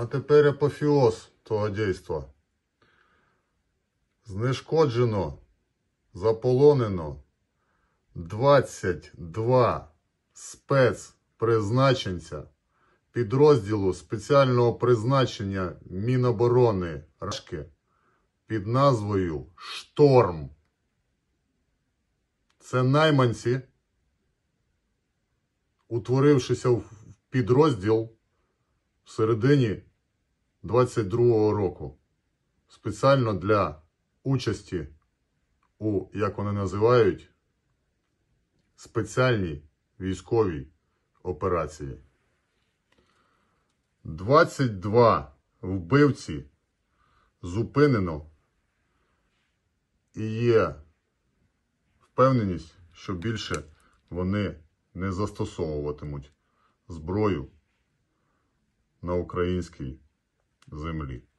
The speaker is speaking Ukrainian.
А тепер апофеоз того дійства. Знешкоджено, заполонено 22 спецпризначенця підрозділу спеціального призначення Міноборони Рашки під назвою «Шторм». Це найманці, утворившися в підрозділ в середині 22-го року. Спеціально для участі у, як вони називають, спеціальній військовій операції. 22 вбивці зупинено і є впевненість, що більше вони не застосовуватимуть зброю на українській землі.